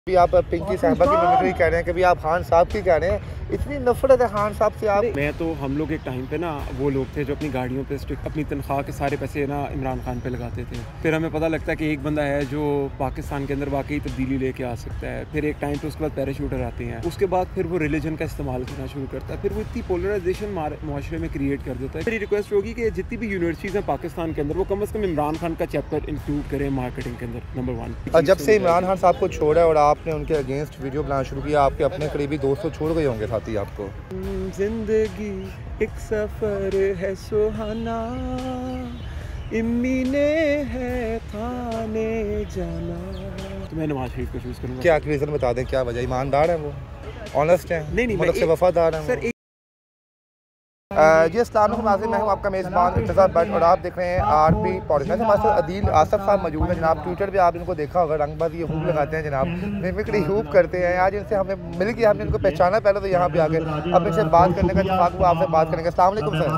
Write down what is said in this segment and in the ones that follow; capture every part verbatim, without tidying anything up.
भी आप पिंकी साहबा की मिमिक्री कह रहे हैं, कभी आप खान साहब की कह रहे हैं, इतनी नफरत है खान साहब से आप। मैं तो हम लोग एक टाइम पे ना वो लोग थे जो अपनी गाड़ियों पे स्टिक अपनी तनख्वाह के सारे पैसे ना इमरान खान पे लगाते थे। फिर हमें पता लगता है कि एक बंदा है जो पाकिस्तान के अंदर वाकई तब्दीली लेके आ सकता है। फिर एक टाइम पे उसके बाद पैराशूटर आते हैं, उसके बाद फिर वो रिलीजन का इस्तेमाल करना शुरू करता है। फिर वो इतनी पोलराइजेशन माशरे में क्रिएट कर देता है। मेरी रिक्वेस्ट होगी कि जितनी भी यूनिवर्सिटीज़ हैं पाकिस्तान के अंदर वो कम अज़ कम इमरान खान का चैप्टर इंक्लूड करें मार्केटिंग के अंदर। नंबर वन, और जब से इमरान खान साहब को छोड़ा और आपने उनके अगेंस्ट वीडियो बनाना शुरू किया, आपके अपने करीबी दोस्तों छोड़ गए होंगे साथी आपको। जिंदगी एक सफर है सुहाना, इम्मी ने है थाने जाना, तो मैं नवाज शरीफ को चूज़ करूँगा। क्या रीज़न बता दें, क्या वजह? ईमानदार है वो, ऑनेस्ट है, नहीं नहीं मतलब से वफादार है सर। जी अस्सलाम वालेकुम, मैं हूं आपका मेज़बान इंतज़ार भट्ट और आप देख रहे हैं आर पी पॉडकास्ट। हमारे साथ अदील आसफ साहब मौजूद हैं जनाब। ट्विटर पे आप इनको देखा होगा, रंगबाजी ये खूब लगाते हैं जनाब, मिमिक्री खूब करते हैं। आज इनसे हमें मिल गया, हमने इनको पहचाना पहले तो यहाँ पे आके, अब इनसे बात करने का इत्तेफाक हुआ, आपसे बात करेंगे। अस्सलाम वालेकुम सर।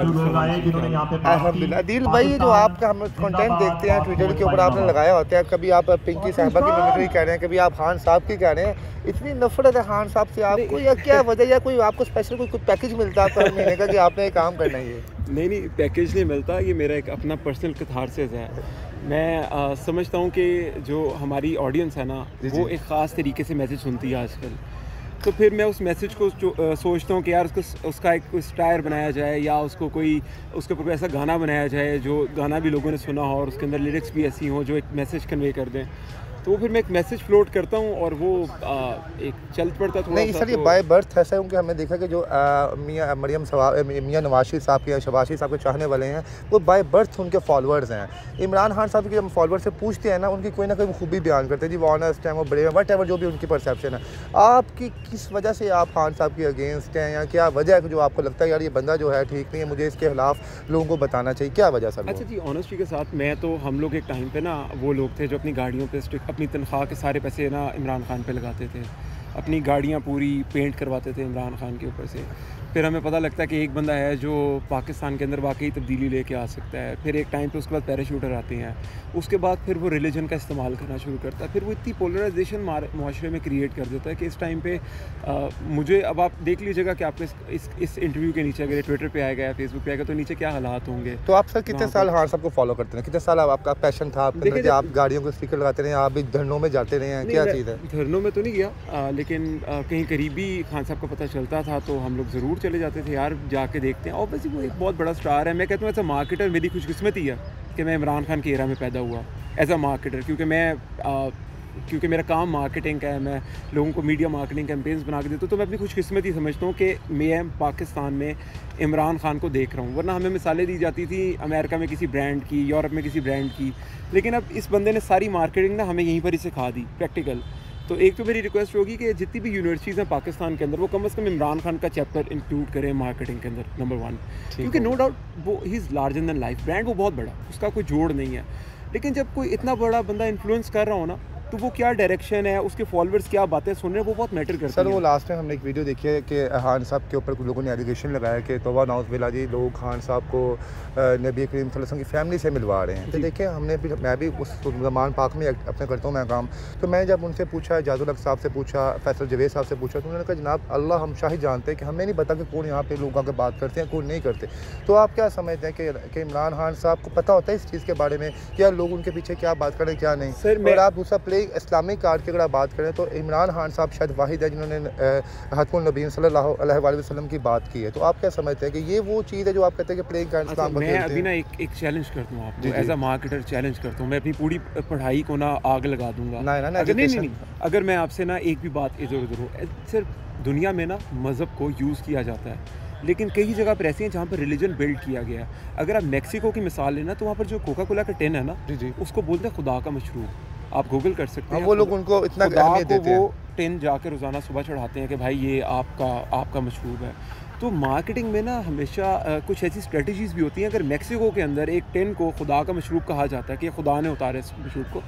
अल्हम्दुलिल्लाह। अदील भाई, जो आपका हम कंटेंट देखते हैं ट्विटर के ऊपर आपने लगाया होता है, कभी आप पिंकी साहबा की मिमिक्री कह रहे हैं, कभी आप खान साहब की कह रहे हैं, इतनी नफरत है खान साहब से आपको, या क्या वजह, या कोई आपको स्पेशल कोई कुछ पैकेज मिलता है हर महीने का कि आपने ये काम करना ही है? नहीं नहीं, पैकेज नहीं मिलता, ये मेरा एक अपना पर्सनल कथारसिस है। मैं आ, समझता हूँ कि जो हमारी ऑडियंस है ना, वो एक ख़ास तरीके से मैसेज सुनती है आजकल। तो फिर मैं उस मैसेज को आ, सोचता हूँ कि यार उसको उसका एक कोई स्टायर बनाया जाए, या उसको कोई उसके ऊपर कोई ऐसा गाना बनाया जाए जो गाना भी लोगों ने सुना हो और उसके अंदर लिरिक्स भी ऐसी हों जो एक मैसेज कन्वे कर दें। तो फिर मैं एक मैसेज फ्लोट करता हूँ और वो आ, एक चल पड़ता थोड़ा। नहीं सर, ये बाय बर्थ ऐसा है, क्योंकि हमने देखा कि जो मियाँ मरियम मियाँ नवाज शरीफ साहब के, शहबाज शरीफ साहब के चाहने वाले हैं, वो बाय बर्थ उनके फॉलोअर्स हैं। इमरान खान साहब के हम फॉलोअर से पूछते हैं ना, उनकी कोई ना कोई खूबी बयान करते हैं, जी वो ऑनेस्ट हैं, वो बड़े हैं, वट एवर जो भी उनकी परसेप्शन है। आपकी किस वजह से आप खान साहब के अगेंस्ट हैं, या क्या वजह है जो आपको लगता है यार ये बंदा जो है ठीक नहीं है, मुझे इसके खिलाफ लोगों को बताना चाहिए, क्या वजह सर? अच्छा जी, ऑनेस्टी के साथ मैं तो हम लोग एक टाइम पे ना वो लोग थे जो अपनी गाड़ियों पे स्टिक अपनी तनख्वाह के सारे पैसे ना इमरान खान पे लगाते थे। अपनी गाड़ियाँ पूरी पेंट करवाते थे इमरान खान के ऊपर से। फिर हमें पता लगता है कि एक बंदा है जो पाकिस्तान के अंदर वाकई तब्दीली लेके आ सकता है। फिर एक टाइम पे उसके बाद पैराशूटर आते हैं, उसके बाद फिर वो रिलीजन का इस्तेमाल करना शुरू करता है। फिर वो इतनी पोलराइजेशन माशरे में क्रिएट कर देता है कि इस टाइम पे आ, मुझे अब आप देख लीजिएगा कि आपके इस, इस, इस इंटरव्यू के नीचे अगर ट्विटर पे आएगा या फेसबुक पे आएगा तो नीचे क्या हालात होंगे। तो आप सर कितने साल खान साहब को फॉलो करते हैं? कितने साल आपका पैशन था आपके अंदर कि आप गाड़ियों को स्टिकर लगाते रहे, आप भी धरनों में जाते रहे हैं, क्या चीज़ है? धरनों में तो नहीं गया, आ, लेकिन आ, कहीं करीबी खान साहब का पता चलता था तो हम लोग ज़रूर चले जाते थे, यार जाके देखते हैं। ऑब्वियसली वो एक बहुत बड़ा स्टार है। मैं कहता हूँ एज अ मार्केटर मेरी खुशकिस्मती है कि मैं इमरान खान के एरा में पैदा हुआ एज अ मार्केटर, क्योंकि मैं आ, क्योंकि मेरा काम मार्केटिंग का है, मैं लोगों को मीडिया मार्केटिंग कैंपेन्स बना के देता हूँ। तो मैं अपनी खुशकिस्मती समझता हूँ कि मैं पाकिस्तान में इमरान खान को देख रहा हूँ, वरना हमें मिसालें दी जाती थी अमेरिका में किसी ब्रांड की, यूरोप में किसी ब्रांड की, लेकिन अब इस बंदे ने सारी मार्केटिंग ना हमें यहीं पर ही सिखा दी प्रैक्टिकल। तो एक तो मेरी रिक्वेस्ट होगी कि जितनी भी यूनिवर्सिटीज़ हैं पाकिस्तान के अंदर वो कम अज़ कम इमरान खान का चैप्टर इंक्लूड करें मार्केटिंग के अंदर। नंबर वन, क्योंकि नो डाउट वो ही is larger than life, brand वो बहुत बड़ा, उसका कोई जोड़ नहीं है। लेकिन जब कोई इतना बड़ा बंदा इन्फ्लुएंस कर रहा हो ना, तो वो क्या डायरेक्शन है, उसके फॉलोअर्स क्या बातें सुन रहे हैं, वो बहुत मैटर करता है। सर वो लास्ट में हमने एक वीडियो देखी है कि खान साहब के ऊपर कुछ लोगों ने एलिगेशन लगाया कि तौबा नाउज़ुबिल्लाह जी, लोग खान साहब को नबी करीम सल्लल्लाहु अलैहि वसल्लम की फैमिली से मिलवा रहे हैं। तो देखिए, हमने भी मैं भी उस ज़मान पाक में अपने करता हूँ मैं काम, तो मैं जब उनसे पूछा, जाजुल हक साहब से पूछा, फैसल जवेद साहब से पूछा, तो उन्होंने कहा जनाब अल्लाह हम शाहिद जानते हैं कि हमें नहीं पता कि कौन यहाँ पे लोग आकर बात करते हैं, कौन नहीं करते। तो आप क्या समझते हैं कि, कि इमरान खान साहब को पता होता है इस चीज़ के बारे में, क्या लोग उनके पीछे क्या बात करें क्या नहीं? सर और आप दूसरा प्ले इस्लामिक कार्ड की अगर आप बात करें तो इमरान खान साहब शायद वाहिद है जिन्होंने हतमुन नबी सल्लल्लाहु अलैहि वसल्लम की बात की है। तो आप क्या समझते हैं कि ये वो चीज़ है जो आप कहते हैं कि प्लेइंग कार्ड इस्लाम में? मैं अभी ना एक एक चैलेंज करता हूँ आपको, एज अ मार्केटर चैलेंज करता हूँ। मैं अपनी पूरी पढ़ाई को ना आग लगा दूंगा। ना, ना, अगर नहीं नहीं नहीं अगर मैं आपसे ना एक भी बात इधर उधर हो, सिर्फ दुनिया में ना मज़हब को यूज़ किया जाता है, लेकिन कई जगह पर ऐसी हैं जहाँ पर रिलीजन बिल्ड किया गया है। अगर आप मैक्सिको की मिसाल लेना तो वहाँ पर जो कोका कोला का टिन है ना, जी जी, उसको बोलते हैं खुदा का मशरूब। आप गूगल कर सकते हैं, वो लोग उनको इतना अहमियत देते हैं, वो टिन जाकर रोज़ाना सुबह चढ़ाते हैं कि भाई ये आपका आपका मशरूब है। तो मार्केटिंग में ना हमेशा आ, कुछ ऐसी स्ट्रेटजीज़ भी होती हैं। अगर मैक्सिको के अंदर एक टिन को खुदा का मशरूब कहा जाता है कि खुदा ने उतारा इस मशरूब को,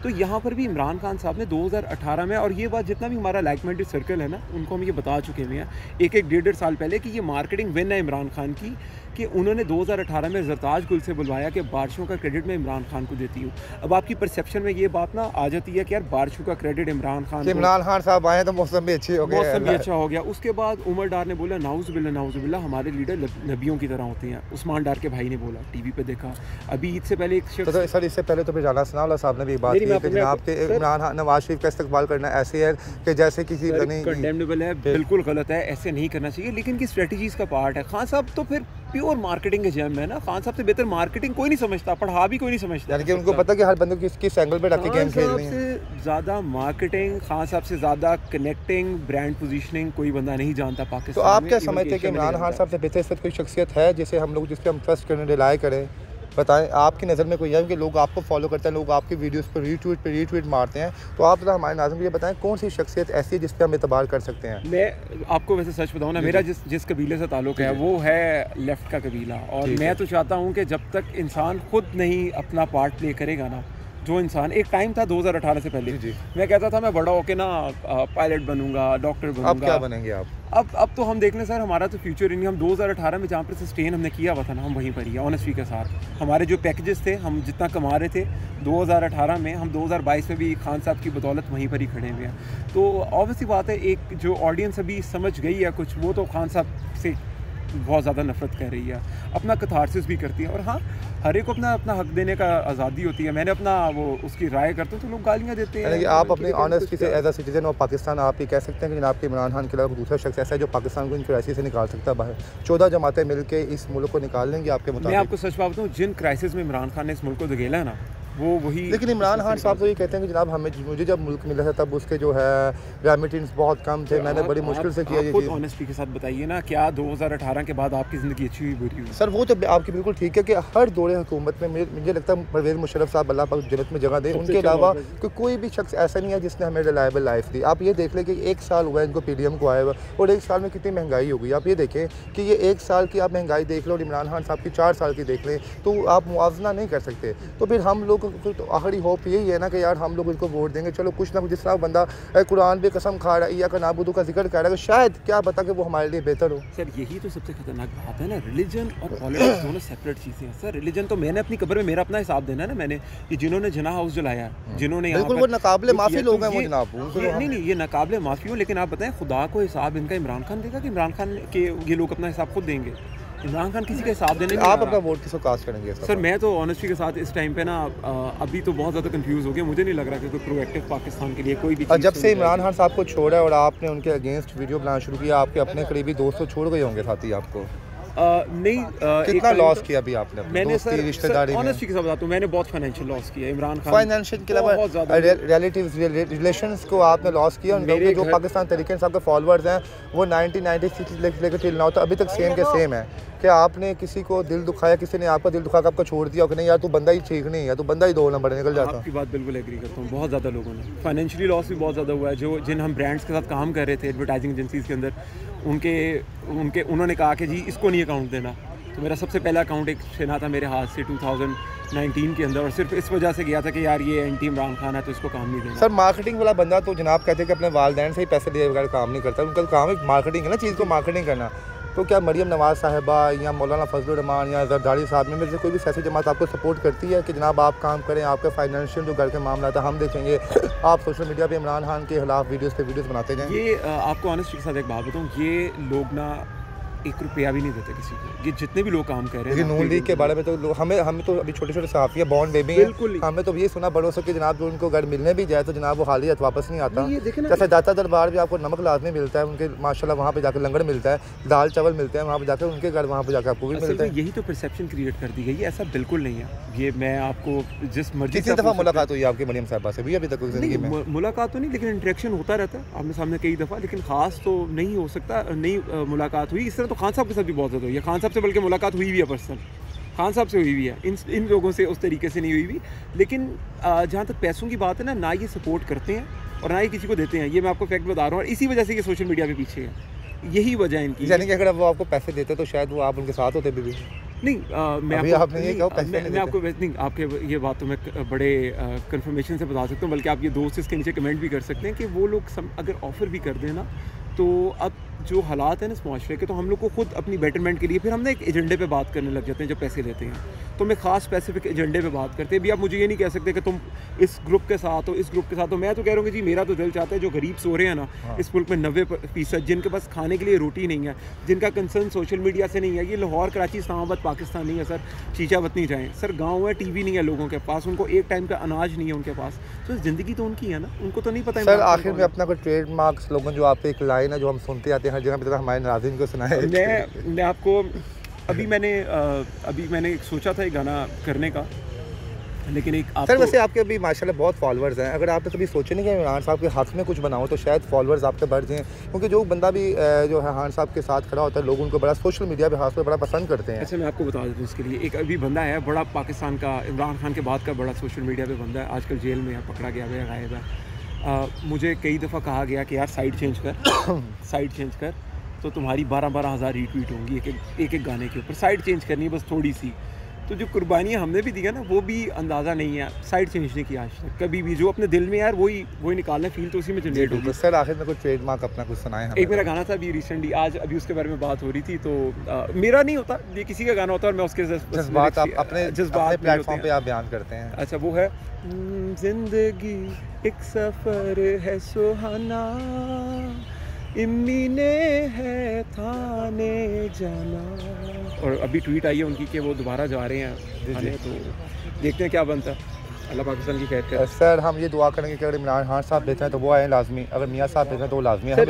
तो यहाँ पर भी इमरान खान साहब ने दो हज़ार अठारह में, और ये बात जितना भी हमारा लाइक माइंडेड सर्कल है ना, उनको हम ये बता चुके हुए हैं एक एक डेढ़ डेढ़ साल पहले कि ये मार्केटिंग विन है इमरान खान की, कि उन्होंने दो हज़ार अठारह में ज़रताज गुल से बुलवाया कि बारिशों का क्रेडिट मैं इमरान खान को देती हूँ। अब आपकी परसेप्शन में ये बात ना आ जाती है कि यार बारिशों का क्रेडिट इमरान खान, इमरान खान साहब आए तो मौसम भी अच्छी हो गया, मौसम भी अच्छा हो गया। उसके बाद उमर डार ने बोला नाउज़ बिल्ला नाउज़ बिल्ला हमारे लीडर नबियों की तरह होते हैं। उस्मान डार के भाई ने बोला, टीवी पे देखा। अभी ईद से पहले एक शख्स, तो सर इससे पहले तो फिर राना सनाउल्लाह साहब ने भी बात की कि जनाब के इमरान नवाज शरीफ का इस्तेमाल करना ऐसे है कि जैसे किसी कंडेमनेबल है, बिल्कुल गलत है, ऐसे नहीं करना चाहिए, लेकिन की स्ट्रेटजीज का पार्ट है। खान साहब तो फिर प्योर मार्केटिंग के जैम है ना, खान साहब से बेहतर मार्केटिंग कोई नहीं समझता, पढ़ा भी कोई नहीं समझता, यानी कि उनको पता कि हर बंदे को किस किस एंगल पे रख के गेम खेलनी है। से ज़्यादा मार्केटिंग, खान साहब से ज़्यादा कनेक्टिंग, ब्रांड पोजीशनिंग कोई बंदा नहीं जानता पाकिस्तान। तो आप क्या समझते हैं कि इमरान खान साहब से बेहतर कोई शख्सियत है जिसे हम लोग जिसपे हम ट्रस्ट करें, रिलाय करें? बताएं, आपकी नज़र में कोई है कि लोग आपको फॉलो करते हैं, लोग आपकी वीडियोस पर रीट्वीट पे रीट्वीट मारते हैं, तो आप जरा हमारे नाज़रीन को ये बताएं कौन सी शख्सियत ऐसी है जिस पे हम एतबार कर सकते हैं? मैं आपको वैसे सच बताऊँ ना, मेरा जिस जिस कबीले से ताल्लुक़ है वो है लेफ़्ट का कबीला, और मैं तो चाहता हूँ कि जब तक इंसान खुद नहीं अपना पार्ट प्ले करेगा ना, जो इंसान, एक टाइम था दो हज़ार अठारह से पहले जी। मैं कहता था मैं बड़ा होके ना पायलट बनूंगा, डॉक्टर बनूंगा। अब क्या बनेंगे आप? अब अब तो हम देख लें सर, हमारा तो फ्यूचर ही नहीं। हम दो हज़ार अठारह में जहाँ पर सस्टेन हमने किया हुआ था ना, हम वहीं पर ही है ऑनेस्टी के साथ। हमारे जो पैकेजेस थे, हम जितना कमा रहे थे दो हज़ार अठारह में, हम दो हज़ार बाईस में भी खान साहब की बदौलत वहीं पर ही खड़े हुए हैं। तो ऑब्वियसली बात है, एक जो ऑडियंस अभी समझ गई है कुछ, वो तो खान साहब से बहुत ज़्यादा नफरत कर रही है, अपना कथारसिस भी करती है। और हाँ, हर एक को अपना अपना हक देने का आज़ादी होती है। मैंने अपना वो उसकी राय करता हूँ तो लोग गालियाँ देते हैं। यानी कि आप अपनी ऑनेस्टी से as a citizen of Pakistan आप ये कह सकते हैं कि जनाब के इमरान खान के अलावा दूसरा शख्स ऐसा है जो पाकिस्तान को इन क्राइसिस से निकाल सकता है बाहर? चौदह जमातें मिलकर इस मुल्क को निकाल लेंगी आपके मुताबिक? मैं आपको सच बात बताऊँ, जिन क्राइसिस में इमरान खान ने इस मुल्क को धकेला है ना, वो वही। लेकिन इमरान खान साहब तो ये कहते हैं कि जनाब हमें मुझे जब मुल्क मिला था तब उसके जो है रेमिटेंस बहुत कम थे, मैंने बड़ी मुश्किल से किया। ये ऑनेस्टी के साथ बताइए ना, क्या दो हज़ार अठारह के बाद आपकी ज़िंदगी अच्छी हुई बुरी हुई? सर वो तो आपकी बिल्कुल ठीक है कि हर दौरे हुकूमत में मुझे लगता है परवेज़ मुशर्रफ साहब अल्लाह पाक जन्नत में जगह दे, उनके अलावा कोई भी शख्स ऐसा नहीं है जिसने हमें रिलायबल लाइफ दी। आप ये देख लें कि एक साल हुआ है इनको पी डी एम को आए हुआ, और एक साल में कितनी महंगाई हो गई। आप ये देखें कि ये एक साल की आप महंगाई देख लो और इमरान खान साहब की चार साल की देख लें, तो आप मुआवजा नहीं कर सकते। तो फिर हम लोग तो आखिरी होप यही है ना कि यार हम लोग इनको वोट देंगे, चलो कुछ ना कुछ, जिस तरह बंदा कुरान पे कसम खा रहा है या का नाबुदू का जिक्र कर रहा है, शायद क्या पता कि वो हमारे लिए बेहतर हो। सर यही तो सबसे खतरनाक बात है ना, रिलीजन और पॉलिटिक्स दोनों सेपरेट चीज़ें हैं। सर रिलीजन तो मैंने अपनी कब्र में मेरा अपना हिसाब देना है ना, मैंने कि जिन्होंने जना हाउस जलाया, जिन्होंने बिल्कुल वो नाकाबिले माफ़ी लोग हैं वो जनाब। नहीं नहीं ये नाकाबिले माफ़ी हो, लेकिन आप बताएं खुदा को हिसाब इनका इमरान खान देगा कि इमरान खान के ये लोग अपना हिसाब खुद देंगे? इमरान खान किसी का हिसाब देने नहीं। आप अपना वोट किसको कास्ट करेंगे? सर मैं तो ऑनेस्टी के साथ इस टाइम पे ना अभी तो बहुत ज़्यादा कंफ्यूज हो गया। मुझे नहीं लग रहा कि कोई प्रोएक्टिव पाकिस्तान के लिए कोई भी। जब से इमरान खान साहब को छोड़ा और आपने उनके अगेंस्ट वीडियो बनाना शुरू किया, आपके अपने करीबी दोस्तों छोड़ गए होंगे साथी आपको? आ, नहीं आ, कितना लॉस किया अभी आपने? मैंने सर रिश्तेदारी ऑनेस्टी के साथ बताता हूँ, मैंने बहुत फाइनेंशियल लॉस किया। इमरान खान फाइनेंशियल के अलावा रिलेटिव्स रिलेशंस को आपने लॉस किया। उन लोगों जो पाकिस्तान तरीके साहब के फॉलोअर्स हैं वो नाइनटीन नाइंटी सिक्स लेकर टिल नाउ तो अभी तक सेम के सेम है। क्या आपने किसी को दिल दुखाया, किसी ने आपका दिल दुखा कर आपको छोड़ दिया कि नहीं यार तू बंदा ही ठीक नहीं है, तू बंदा ही दो नंबर निकल जाता? आपकी बात बिल्कुल एग्री करता हूँ। बहुत ज़्यादा लोगों ने फाइनेंशियली लॉस भी बहुत ज़्यादा हुआ है। जो जिन हम ब्रांड्स के साथ काम कर रहे थे एडवर्टाइजिंग एजेंसीज़ के अंदर, उनके उनके उन्होंने कहा कि जी इसको नहीं अकाउंट देना। तो मेरा सबसे पहला अकाउंट एक छिना था मेरे हाथ से टू थाउजेंड नाइनटीन के अंदर, और सिर्फ इस वजह से गया था कि यार ये एंटी इमरान खान है तो इसको काम नहीं देना। सर मार्केटिंग वाला बंदा तो जनाब कहते हैं कि अपने वालदैन से ही पैसे लिए बगैर काम नहीं करता, उनका काम है मार्केटिंग है ना, चीज़ को मार्केटिंग करना। तो क्या मरियम नवाज़ साहिबा या मौलाना फजलुर रहमान या जरदारी साहब में से कोई भी सियासी जमात आपको सपोर्ट करती है कि जनाब आप काम करें, आपके फाइनेंशियल जो घर के मामला था हम देखेंगे, आप सोशल मीडिया पे इमरान खान के खिलाफ वीडियोस पे वीडियोस बनाते जाएं? ये आपको ऑनेस्टी के साथ एक बात बताऊँ, ये लोग ना एक रुपया भी नहीं देते किसी को। ये जितने भी लोग काम कर रहे हैं, लेकिन नून लीग के बारे में तो लोग हमें हमें तो अभी छोटे छोटे सहाफ़ी है बॉन्ड बेबी है, हमें तो ये सुना बड़ों से कि जनाब जो उनको घर मिलने भी जाए तो जनाब वो हालियत वापस नहीं आता। जैसे दाता दरबार भी आपको नमक लाजमी मिलता है, उनके माशाल्लाह वहाँ पे जाकर लंगर मिलता है, दाल चावल मिलते हैं, वहाँ पे जाकर उनके घर वहाँ पे जाकर आपको भी मिलता है। यही तो परसेप्शन क्रिएट कर दी गई है, ऐसा बिल्कुल नहीं है। ये मैं आपको जिस मर्जी कितनी दफ़ा मुलाकात हुई आपकी मरियम साहिबा से भी अभी तक ज़िंदगी में? मुलाकात तो नहीं, लेकिन इंटरेक्शन होता रहता है आमने सामने कई दफ़ा, लेकिन खास तो नहीं हो सकता, नहीं मुलाकात हुई। इस तरह तो खान साहब के साथ भी बहुत ज़्यादा हुई है, खान साहब से बल्कि मुलाकात हुई भी है पर्सनल, खान साहब से हुई भी है, इन इन लोगों से उस तरीके से नहीं हुई भी। लेकिन जहाँ तक पैसों की बात है ना, ना ये सपोर्ट करते हैं और ना ही किसी को देते हैं। ये मैं आपको फैक्ट बता रहा हूँ, और इसी वजह से ये सोशल मीडिया पे पीछे है, यही वजह है इनकी। यानी कि अगर वो आपको पैसे देते तो शायद वो आप उनके साथ होते भी, भी। नहीं आ, मैं अभी आपको आपने ये कहा पैसे मैं, नहीं मैं आपको नहीं आपके ये बात तो मैं बड़े कंफर्मेशन से बता सकता हूँ, बल्कि आप ये दोस्त इसके नीचे कमेंट भी कर सकते हैं कि वो लोग सम, अगर ऑफ़र भी कर दें ना, तो अब जो हालात हैं ना इस माशरे के, तो हम लोग को खुद अपनी बेटरमेंट के लिए फिर हम ना एक एजेंडे पे बात करने लग जाते हैं जब पैसे लेते हैं, तो मैं ख़ास स्पेसिफिक एजेंडे पे बात करते हैं। अभी आप मुझे ये नहीं कह सकते कि तुम इस ग्रुप के साथ हो, इस ग्रुप के साथ हो। मैं तो कह रहा हूँ कि जी मेरा तो दिल चाहता है जो गरीब सो रहे हैं ना हाँ। इस मुल्क में नब्बे फीसद जिनके पास खाने के लिए रोटी नहीं है, जिनका कंसर्न सोशल मीडिया से नहीं है, ये लाहौर कराची इस्लामाबाद पाकिस्तान नहीं है सर, चीचावत नहीं जाएँ सर, गाँव है, टी वी नहीं है लोगों के पास, उनको एक टाइम का अनाज नहीं है उनके पास, तो ज़िंदगी तो उनकी है ना, उनको तो नहीं पता। सर आखिर में अपना कोई ट्रेडमार्क स्लोगन जो आप एक लाइन है जो हम सुनते आते हैं हर जगह पे, हमारे नाज़रीन को सुनाए। मैं मैं आपको अभी मैंने अभी मैंने सोचा था एक गाना करने का, लेकिन एक सर वैसे आपके अभी माशाल्लाह बहुत फॉलोअर्स हैं, अगर आपने कभी सोचे नहीं कि इमरान साहब के हक़ में कुछ बनाओ तो शायद फॉलोअर्स आपके बढ़ जाएँ, क्योंकि जो बंदा भी जो है खान साहब के साथ खड़ा होता है लोग उनको बड़ा सोशल मीडिया पे खास पर बड़ा पसंद करते हैं। अच्छा मैं आपको बता देता हूँ इसके लिए, एक अभी बंदा है बड़ा पाकिस्तान का, इमरान खान के बाद का बड़ा सोशल मीडिया पर बंदा है, आजकल जेल में है, पकड़ा गया है, गायब है। मुझे कई दफ़ा कहा गया कि यार साइड चेंज कर साइड चेंज कर तो तुम्हारी बारह बारह हज़ार रीट्वीट होंगी एक एक एक एक गाने के ऊपर, साइड चेंज करनी है बस थोड़ी सी। तो जो कुर्बानियाँ हमने भी दी है ना वो भी अंदाज़ा नहीं है, साइड चेंज नहीं किया आज तक कभी भी, जो अपने दिल में यार वही वही निकालना, फील तो उसी में जनरेट होगी। तो सर आखिर में कोई ट्रेडमार्क अपना कुछ सुनाए हमें। एक मेरा गाना था अभी रिसेंटली, आज अभी उसके बारे में बात हो रही थी, तो आ, मेरा नहीं होता, ये किसी का गाना होता है और मैं उसके जज्बात आप अपने जज्बात प्लेटफॉर्म पे आप बयान करते हैं। अच्छा वो है जिंदगी एक सफ़र है सुहाना, इम्मी ने है थाने जाना, और अभी ट्वीट आई है उनकी कि वो दोबारा जा रहे हैं थाने, तो देखते हैं क्या बनता है। अल्लाह पाकिस्तान की खैर करे। सर हम ये दुआ करेंगे कि अगर इमरान खान साहब देते हैं तो वो आए लाजमी, अगर मियाँ साहब देते हैं तो वो लाजमी है।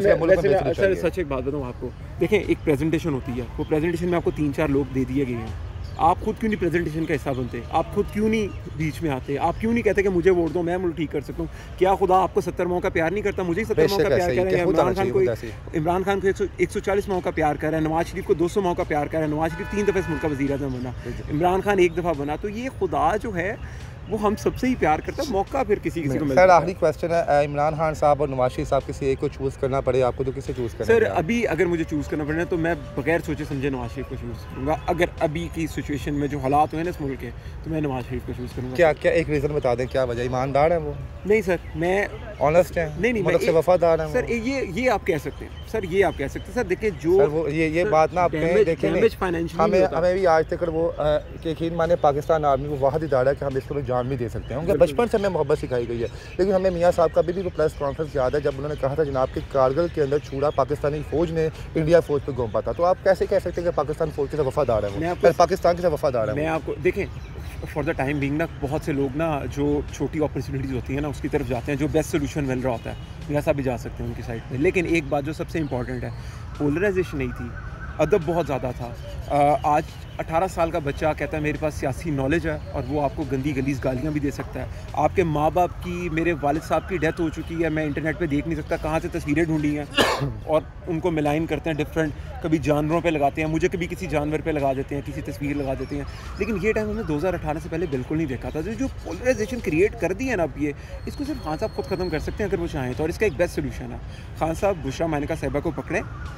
सर सच एक बात बताऊँ आपको, देखें एक प्रेजेंटेशन होती है, वो प्रेजेंटेशन में आपको तीन चार लोग दे दिए गए हैं, आप खुद क्यों नहीं प्रेजेंटेशन का हिस्सा बनते, आप खुद क्यों नहीं बीच में आते, आप क्यों नहीं कहते कि मुझे वोट दो मैं मुल्क ठीक कर सकता हूँ। क्या खुदा आपको सत्तर माह का प्यार नहीं करता, मुझे सत्तर माह का प्यार कर रहा है, इमरान खान को इमरान खान को एक सौ चालीस माह का प्यार कर रहा है, नवाज शरीफ को दो सौ माह का प्यार कर रहा है, नवाज शरीफ तीन दफ़े इस मुल्क का वज़ीर आज़म बना, इमरान खान एक दफ़ा बना, तो ये खुदा जो है वो हम सबसे ही प्यार करता है, मौका फिर किसी किसी को मिलता है। सर आखिरी क्वेश्चन है, इमरान खान साहब और नवाज शरीफ साहब किसी एक को चूज़ करना पड़े आपको तो किसे चूज़ करना? सर अभी अगर मुझे चूज़ करना पड़े तो मैं बगैर सोचे समझे नवाज शरीफ को चूज़ करूँगा, अगर अभी की सिचुएशन में जो हालात हुए ना इस मुल्क के, तो मैं नवाज शरीफ को चूज़ करूँगा। क्या क्या एक रीज़न बता दें, क्या वजह? ईमानदार है वो? नहीं सर, मैं ऑनेस्ट है, नहीं नहीं मतलब से वफादार है सर, ये ये आप कह सकते हैं सर, ये आप कह सकते हैं सर। देखिए जो सर वो ये ये बात ना आप कहें, देखें हमें हमें भी आज तक वो यकीन माने पाकिस्तान आर्मी वो वाहिद इदारा है कि हम इसको जान भी दे सकते हैं, उनके बचपन से हमें मोहब्बत सिखाई गई है। लेकिन हमें मियाँ साहब का भी भी प्रेस कॉन्फ्रेंस याद है जब उन्होंने कहा था जनाब कि कारगिल के अंदर छुड़ा पाकिस्तानी फौज ने इंडिया फौज पर घूम पाता, तो आप कैसे कह सकते हैं कि पाकिस्तान फौज के साथ वफादार है, वो पाकिस्तान के साथ वफादार है? मैं आपको देखें फॉर द टाइम बिंग ना बहुत से लोग ना जो छोटी अपॉर्चुनिटीज़ होती हैं ना उसकी तरफ जाते हैं, जो बेस्ट सोल्यूशन मिल रहा होता है, मेरा साहब भी जा सकते हैं उनकी साइड पे। लेकिन एक बात जो सबसे इंपॉर्टेंट है, पोलराइजेशन नहीं थी, अदब बहुत ज़्यादा था। आज अठारह साल का बच्चा कहता है मेरे पास सियासी नॉलेज है और वो आपको गंदी गलीज गालियाँ भी दे सकता है। आपके माँ बाप की, मेरे वालिद साहब की डेथ हो चुकी है, मैं इंटरनेट पे देख नहीं सकता कहाँ से तस्वीरें ढूंढी हैं और उनको मिलाइन करते हैं डिफरेंट, कभी जानवरों पे लगाते हैं, मुझे कभी किसी जानवर पे लगा देते हैं, किसी तस्वीर लगा देते हैं। लेकिन ये टाइम हमने दो हज़ार अठारह से पहले बिल्कुल नहीं देखा था। जो जो पोलराइजेशन क्रिएट कर दी है ना अब, ये इसको सिर्फ खान साहब खुद ख़त्म कर सकते हैं अगर वो चाहें तो, और इसका एक बेस्ट सोल्यूशन है खान साहब बुशरा मानिका साहिबा को पकड़ें,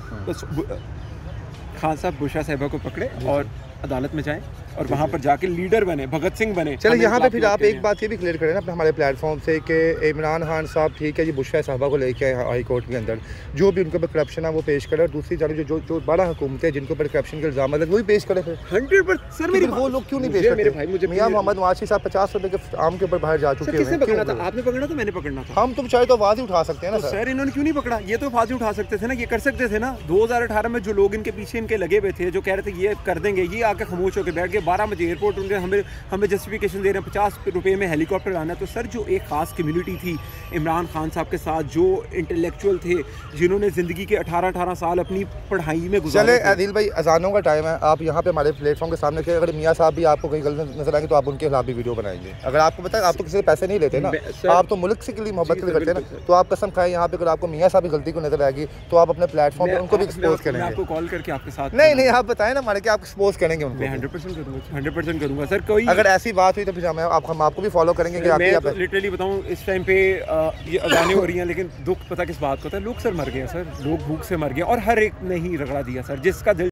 तो खान साहब बुशरा साहिबा को पकड़े और अदालत में जाएं और वहाँ पर जाके लीडर बने, भगत सिंह बने। चलिए यहाँ पे फिर आप एक बात ये भी क्लियर करें ना अपने हमारे प्लेटफॉर्म से कि इमरान खान साहब ठीक है जी बुशरा साहबा को लेके आए हाई कोर्ट के अंदर, जो भी उनके ऊपर करप्शन है वो पेश करें, और दूसरी जानब जो जो बड़ा हुकूमतें जिनके ऊपर करप्शन के इल्जाम है वो भी पेश करें। फिर हंड्रेड परसेंट सर मेरी वो लोग क्यों नहीं पेश करते? मियाँ मोहम्मद नवाज साहब पचास रुपये के आम के ऊपर बाहर जा चुके हैं, पकड़ना था आपने, पकड़ना था मैंने पकड़ना था, हम तुम चाहे तो आवाज़ ही उठा सकते हैं ना सर। इन्होंने क्यों नहीं पकड़ा? ये तो आवाज़ उठा सकते थे ना, ये कर सकते थे ना। दो हज़ार अठारह में जो लोग इनके पीछे इनके लगे हुए थे, जो कह रहे थे ये कर देंगे, ये आके खामोश होकर बैठ गए। बारह बजे एयरपोर्ट उनके हमें हमें जस्टिफिकेशन दे रहे हैं पचास रुपये में हेलीकॉप्टर आना है। तो सर जो एक ख़ास कम्युनिटी थी इमरान खान साहब के साथ, जो इंटेलेक्चुअल थे, जिन्होंने ज़िंदगी के अठारह अठारह साल अपनी पढ़ाई में गुजारे। चले आदिल भाई अजानों का टाइम है, आप यहाँ पे हमारे प्लेटफॉर्म के सामने के अगर मियाँ साहब भी आपको कहीं गलत नजर आएंगे तो आप उनके खिलाफ भी वीडियो बनाएंगे। अगर आपको पता है आप तो किसी से पैसे नहीं लेते ना, आप तो मुल्क से के लिए मोहब्बत के लिए करते हैं ना, तो आप कसम खाएं यहाँ पे अगर आपको मियाँ साहब की गलती को नजर आएगी तो आप अपने प्लेटफॉर्म पे उनको भी एक्सपोज करेंगे। आपको कॉल करके आपके साथ नहीं नहीं आप बताएं ना हमारे कि आप एक्सपोज करेंगे उनको। मैं हंड्रेड परसेंट करूँगा, हंड्रेड परसेंट करूँगा सर। कोई अगर ऐसी बात हुई तो फिर हम आप हम आपको भी फॉलो करेंगे कि मैं तो लिटरली बताऊँ इस टाइम पे ये अजानें हो रही हैं, लेकिन दुख पता किस बात का होता है, लोग सर मर गए सर, लोग भूख से मर गए और हर एक ने ही रगड़ा दिया सर, जिसका दिल